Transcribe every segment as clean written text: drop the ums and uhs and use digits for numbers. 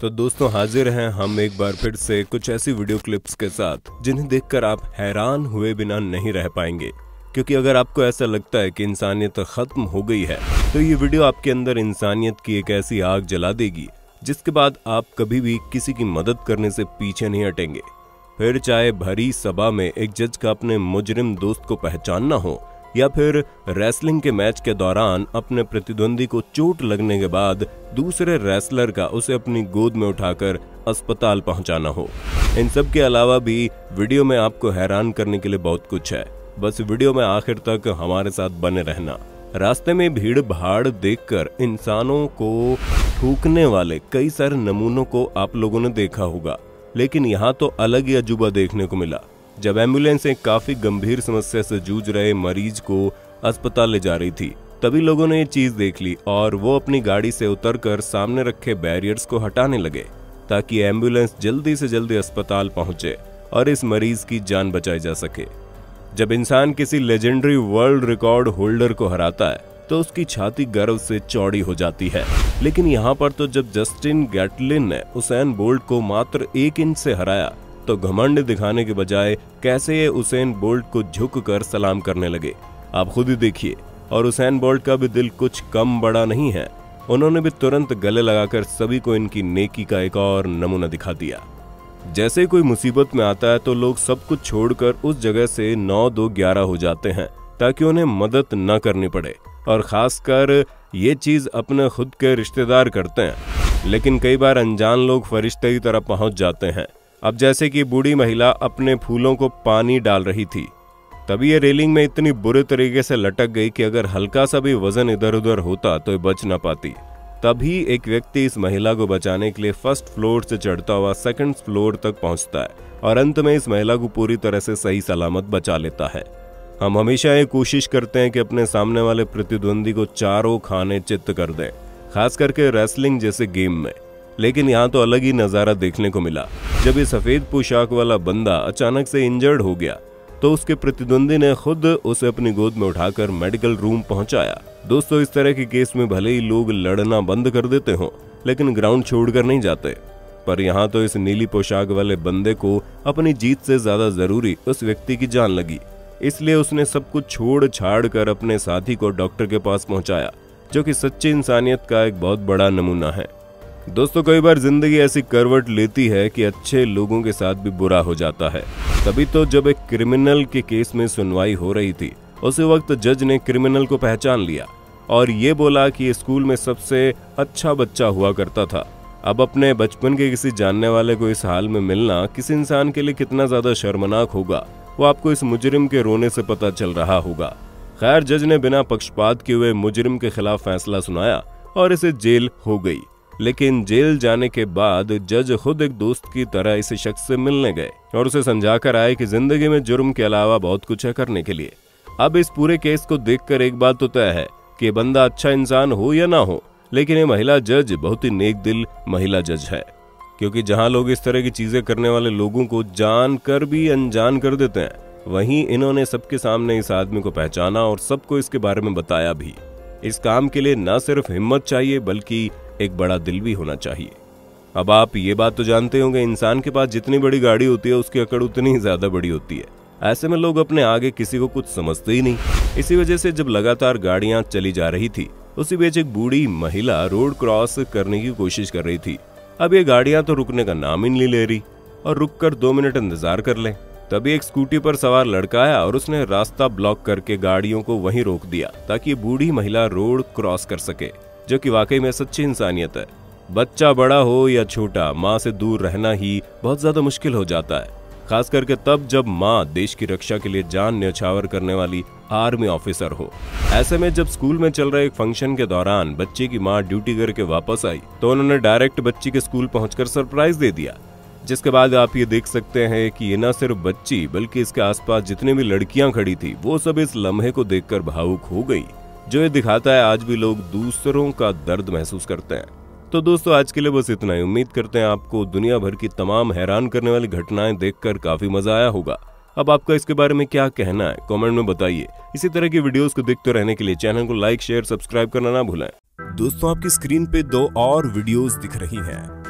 तो दोस्तों हाजिर हैं हम एक बार फिर से कुछ ऐसी वीडियो क्लिप्स के साथ जिन्हें देखकर आप हैरान हुए बिना नहीं रह पाएंगे। क्योंकि अगर आपको ऐसा लगता है कि इंसानियत खत्म हो गई है तो ये वीडियो आपके अंदर इंसानियत की एक ऐसी आग जला देगी जिसके बाद आप कभी भी किसी की मदद करने से पीछे नहीं हटेंगे। फिर चाहे भरी सभा में एक जज का अपने मुजरिम दोस्त को पहचानना हो या फिर रेसलिंग के मैच के दौरान अपने प्रतिद्वंदी को चोट लगने के बाद दूसरे रेसलर का उसे अपनी गोद में उठाकर अस्पताल पहुंचाना हो। इन सब के अलावा भी वीडियो में आपको हैरान करने के लिए बहुत कुछ है। बस वीडियो में आखिर तक हमारे साथ बने रहना। रास्ते में भीड़ भाड़ देखकर इंसानों को ठूकने वाले कई सारे नमूनों को आप लोगों ने देखा होगा, लेकिन यहाँ तो अलग ही अजूबा देखने को मिला। जब एम्बुलेंस एक काफी गंभीर समस्या से जूझ रहे मरीज को अस्पताल ले जा रही थी, तभी लोगों ने ये चीज देख ली और वो अपनी गाड़ी से उतरकर सामने रखे बैरियर्स को हटाने लगे ताकि एम्बुलेंस जल्दी से जल्दी अस्पताल पहुंचे और इस मरीज की जान बचाई जा सके। जब इंसान किसी लेजेंडरी वर्ल्ड रिकॉर्ड होल्डर को हराता है तो उसकी छाती गर्व से चौड़ी हो जाती है, लेकिन यहाँ पर तो जब जस्टिन गैटलिन ने उसेन बोल्ट को मात्र 1 इंच से हराया तो घमंड दिखाने के बजाय कैसे ये उसेन बोल्ट को झुककर सलाम करने लगे। आप खुद ही देखिए। और उसेन बोल्ट का भी दिल कुछ कम बड़ा नहीं है। उन्होंने भी तुरंत गले लगाकर सभी को इनकी नेकी का एक और नमूना दिखा दिया। जैसे कोई मुसीबत में आता है तो लोग सब कुछ छोड़कर उस जगह से 9-2-11 हो जाते हैं ताकि उन्हें मदद न करनी पड़े, और खासकर ये चीज अपने खुद के रिश्तेदार करते हैं। लेकिन कई बार अनजान लोग फरिश्ते की तरह पहुंच जाते हैं। अब जैसे कि बूढ़ी महिला अपने फूलों को पानी डाल रही थी, तभी ये रेलिंग में इतनी बुरे तरीके से लटक गई कि अगर हल्का सा भी वजन इधर उधर होता तो ये बच ना पाती। तभी एक व्यक्ति इस महिला को बचाने के लिए फर्स्ट फ्लोर से चढ़ता हुआ सेकंड फ्लोर तक पहुंचता है और अंत में इस महिला को पूरी तरह से सही सलामत बचा लेता है। हम हमेशा ये कोशिश करते हैं कि अपने सामने वाले प्रतिद्वंदी को चारों खाने चित्त कर दें, खास करके रेसलिंग जैसे गेम में। लेकिन यहाँ तो अलग ही नजारा देखने को मिला। जब ये सफेद पोशाक वाला बंदा अचानक से इंजर्ड हो गया तो उसके प्रतिद्वंदी ने खुद उसे अपनी गोद में उठाकर मेडिकल रूम पहुंचाया। दोस्तों, इस तरह के केस में भले ही लोग लड़ना बंद कर देते हो लेकिन ग्राउंड छोड़कर नहीं जाते, पर यहाँ तो इस नीली पोशाक वाले बंदे को अपनी जीत से ज्यादा जरूरी उस व्यक्ति की जान लगी। इसलिए उसने सब कुछ छोड़ छाड़ कर अपने साथी को डॉक्टर के पास पहुंचाया, जो कि सच्ची इंसानियत का एक बहुत बड़ा नमूना है। दोस्तों, कई बार जिंदगी ऐसी करवट लेती है कि अच्छे लोगों के साथ भी बुरा हो जाता है। तभी तो जब एक क्रिमिनल के केस में सुनवाई हो रही थी, उसी वक्त जज ने क्रिमिनल को पहचान लिया और ये बोला कि ये स्कूल में सबसे अच्छा बच्चा हुआ करता था। अब अपने बचपन के किसी जानने वाले को इस हाल में मिलना किसी इंसान के लिए कितना ज्यादा शर्मनाक होगा, वो आपको इस मुजरिम के रोने से पता चल रहा होगा। खैर, जज ने बिना पक्षपात किए हुए मुजरिम के खिलाफ फैसला सुनाया और इसे जेल हो गई। लेकिन जेल जाने के बाद जज खुद एक दोस्त की तरह इस शख्स से मिलने गए और उसे समझाकर आए कि जिंदगी में जुर्म के अलावा बहुत कुछ है करने के लिए। अब इस पूरे केस को देखकर एक बात तो तय है कि बंदा अच्छा इंसान हो या ना हो, लेकिन ये महिला जज बहुत ही नेक दिल महिला जज है। क्योंकि जहां लोग इस तरह की चीजें करने वाले लोगों को जान कर भी अनजान कर देते हैं, वहीं इन्होंने सबके सामने इस आदमी को पहचाना और सबको इसके बारे में बताया भी। इस काम के लिए न सिर्फ हिम्मत चाहिए बल्कि एक बड़ा दिल भी होना चाहिए। अब आप ये बात तो जानते होंगे, इंसान के पास जितनी बड़ी गाड़ी होती है उसकी अकड़ उतनी ही ज्यादा बड़ी होती है। ऐसे में लोग अपने आगे किसी को कुछ समझते ही नहीं। इसी वजह से जब लगातार गाड़ियां चली जा रही थी, उसी बीच एक बूढ़ी महिला रोड क्रॉस करने की कोशिश कर रही थी। अब ये गाड़ियां तो रुकने का नाम ही नहीं ले रही और रुककर 2 मिनट इंतजार कर ले। तभी एक स्कूटी पर सवार लड़का आया और उसने रास्ता ब्लॉक करके गाड़ियों को वहीं रोक दिया ताकि बूढ़ी महिला रोड क्रॉस कर सके, जो कि वाकई में सच्ची इंसानियत है। बच्चा बड़ा हो या छोटा, माँ से दूर रहना ही बहुत ज्यादा मुश्किल हो जाता है, खास करके तब जब माँ देश की रक्षा के लिए जान न्यौछावर करने वाली आर्मी ऑफिसर हो। ऐसे में जब स्कूल में चल रहे एक फंक्शन के दौरान बच्चे की माँ ड्यूटी करके वापस आई तो उन्होंने डायरेक्ट बच्ची के स्कूल पहुंचकर सरप्राइज दे दिया, जिसके बाद आप ये देख सकते हैं कि ये न सिर्फ बच्ची बल्कि इसके आसपास जितनी भी लड़कियां खड़ी थी वो सब इस लम्हे को देखकर भावुक हो गई, जो ये दिखाता है आज भी लोग दूसरों का दर्द महसूस करते हैं। तो दोस्तों, आज के लिए बस इतना ही। उम्मीद करते हैं आपको दुनिया भर की तमाम हैरान करने वाली घटनाएं देखकर काफी मजा आया होगा। अब आपका इसके बारे में क्या कहना है कमेंट में बताइए। इसी तरह की वीडियोस को देखते रहने के लिए चैनल को लाइक शेयर सब्सक्राइब करना ना भूलें। दोस्तों, आपकी स्क्रीन पे 2 और वीडियोस दिख रही हैं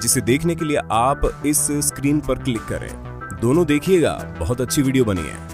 जिसे देखने के लिए आप इस स्क्रीन पर क्लिक करें। दोनों देखिएगा, बहुत अच्छी वीडियो बनी है।